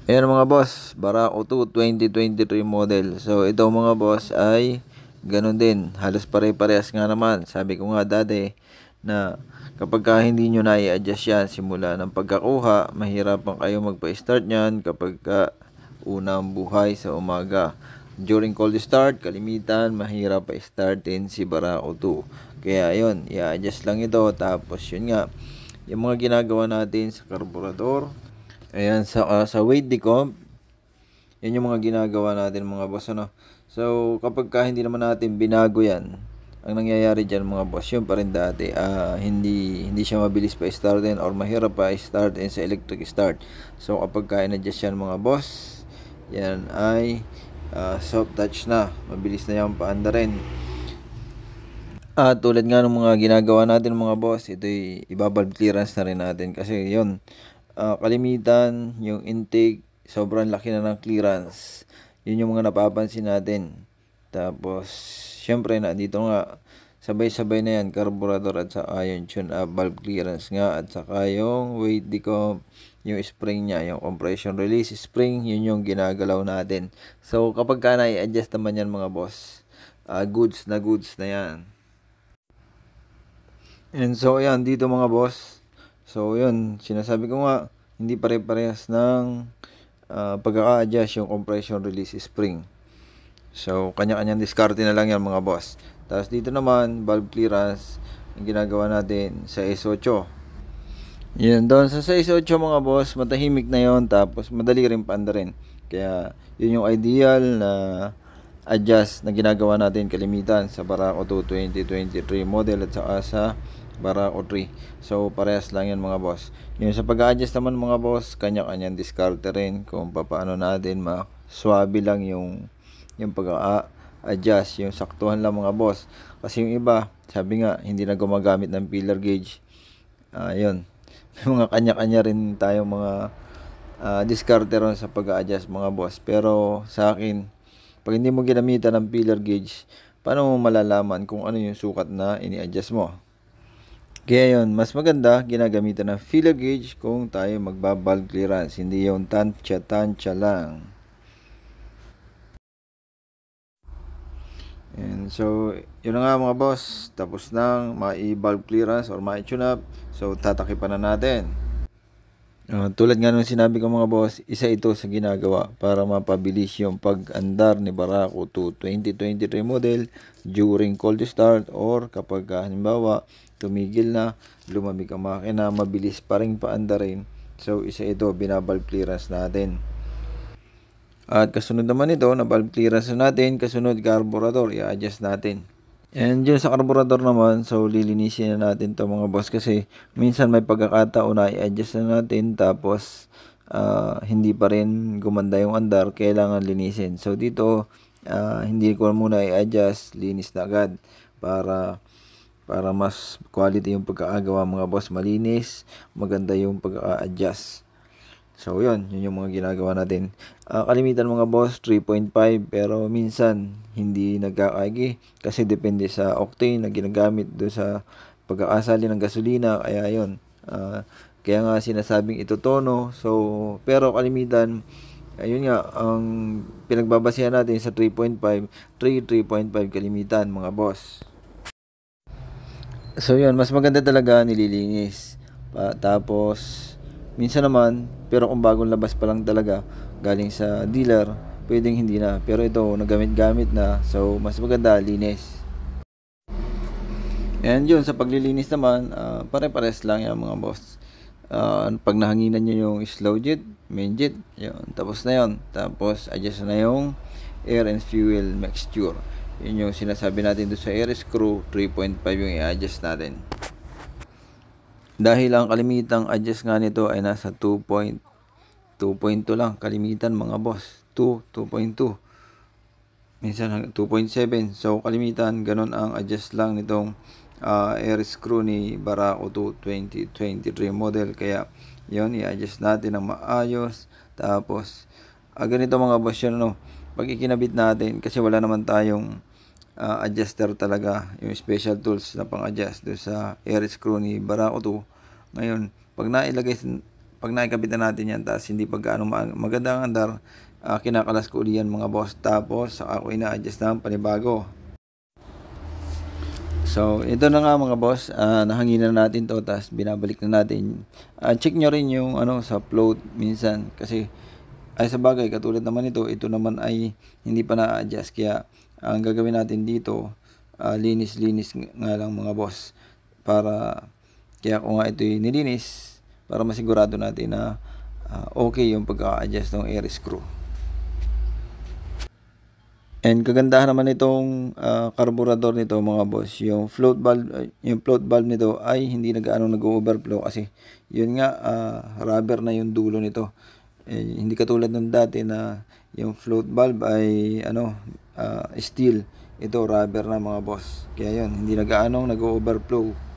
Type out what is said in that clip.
Ayan mga boss, Barako 2 2023 model. So ito mga boss ay ganun din. Halos pare-parehas nga naman. Sabi ko nga dati na kapag hindi nyo na i-adjust yan simula ng pagkakuha, mahirapan kayo magpa-start yan kapag unang buhay sa umaga. During cold start, kalimitan, mahirap pa startin si Barako 2. Kaya yun, i-adjust lang ito. Tapos yun nga, yung mga ginagawa natin sa karburador, ayan, sa weight decomp, yan yung mga ginagawa natin mga boss, ano. So, kapag hindi naman natin binago yan, ang nangyayari dyan mga boss, yun pa rin dati, hindi siya mabilis pa startin or mahirap pa startin sa electric start. So, kapag in-adjust yan mga boss, yan ay soft touch na, mabilis na yung paanda rin. Tulad nga ng mga ginagawa natin mga boss, ito'y ibabalve clearance na rin natin kasi yun, kalimitan yung intake sobrang laki na ng clearance. Yun yung mga napapansin natin. Tapos syempre na dito nga sabay-sabay na yan, carburetor at saka yung tune up valve clearance nga at saka yung weight decomp, yung spring niya, yung compression release spring, yun yung ginagalaw natin. So kapag na-i-adjust naman yan mga boss, goods na yan. And so ayan dito mga boss. So yun, sinasabi ko nga hindi pare-parehas ng pagkaka-adjust yung compression release spring. So kanya-kanyang diskarte na lang yan mga boss. Tapos dito naman valve clearance, yung ginagawa natin sa S8. Yun, doon sa 6.8 mga boss, matahimik na yon, tapos madali rin paanda rin. Kaya yun yung ideal na adjust na ginagawa natin kalimitan sa Barako 2 2023 model at saka sa Barako 3. So parehas lang yan mga boss. Yung sa pag-adjust naman mga boss, kanya-kanyang diskarte rin kung paano natin ma-swabe lang yung pag-adjust, yung saktuhan lang mga boss. Kasi yung iba, sabi nga, hindi na gumagamit ng filler gauge. Yun. May mga kanya-kanya rin tayong mga diskarte ron sa pag-adjust mga boss. Pero sa akin, pag hindi mo ginamitan ng filler gauge, paano mo malalaman kung ano yung sukat na ini-adjust mo? Kaya yun, mas maganda ginagamitan ng filler gauge kung tayo magba-valve clearance, hindi yung tansya-tansya lang. And so, yun na nga mga boss, tapos nang ma-valve clearance or ma-tune up. So, tatakipan na natin. Tulad nga nung sinabi ko mga boss, isa ito sa ginagawa para mapabilis yung pag-andar ni Barako 2 2023 model during cold start or kapag halimbawa tumigil na, lumamig ang makina, mabilis pa rin paandarin. So isa ito, binavalve clearance natin. At kasunod naman ito, na valve clearance natin, kasunod carburetor, i-adjust natin. And yun sa carburetor naman, so lilinisin na natin to mga boss kasi minsan may pagkakataon na i-adjust na natin tapos hindi pa rin gumanda yung andar, kailangan linisin. So dito, hindi ko muna i-adjust, linis na agad para mas quality yung pagkakagawa mga boss, malinis, maganda yung pag-adjust. So, yun yung mga ginagawa natin. Kalimitan mga boss, 3.5 pero minsan hindi nagkakaigi kasi depende sa octane na ginagamit do sa pagkakasali ng gasolina. Kaya yun, kaya nga sinasabing ito tono. So, pero kalimitan, ayun nga, ang pinagbabasehan natin sa 3.5, 3.5 kalimitan mga boss. So, yun, mas maganda talaga nililinis. Tapos, minsan naman, pero kung bagong labas pa lang talaga, galing sa dealer, pwedeng hindi na. Pero ito, nagamit-gamit na. So, mas maganda, linis. And yun, sa paglilinis naman, pare-pares lang yan mga boss. Pag nahanginan nyo yung slow jet, main jet, yun. Tapos na yun. Tapos, adjust na yung air and fuel mixture. Yun yung sinasabi natin doon sa air screw, 3.5 yung i-adjust natin. Dahil ang kalimitang adjust nga nito ay nasa 2.2 lang. Kalimitan mga boss. 2.2. Minsan 2.7. So kalimitan, ganun ang adjust lang nitong air screw ni Barako 2 2023 model. Kaya yun, i-adjust natin ng maayos. Tapos, ganito mga boss yun, no? Pag ikinabit natin, kasi wala naman tayong adjuster talaga, yung special tools na pang-adjust doon sa air screw ni Barako 2. Ngayon, pag nakikabit na natin yan, tapos hindi pa gaano magandang andar, kinakalas ko uli yan mga boss. Tapos saka ako ina-adjust ng panibago. So ito na nga mga boss, nahanginan natin to, tapos binabalik na natin. Check nyo rin yung sa float minsan, kasi ay sa bagay katulad naman ito naman ay hindi pa na-adjust, kaya ang gagawin natin dito, linis-linis nga lang mga boss, para kaya ko nga ito nilinis para masigurado natin na okay yung pagka-adjust ng air screw. And kagandahan naman itong carburetor nito mga boss, yung float valve nito ay hindi nag-overflow, kasi yun nga, rubber na yung dulo nito. Hindi katulad ng dati na yung float valve ay steel, ito rubber na mga boss, kaya yun hindi nag-overflow.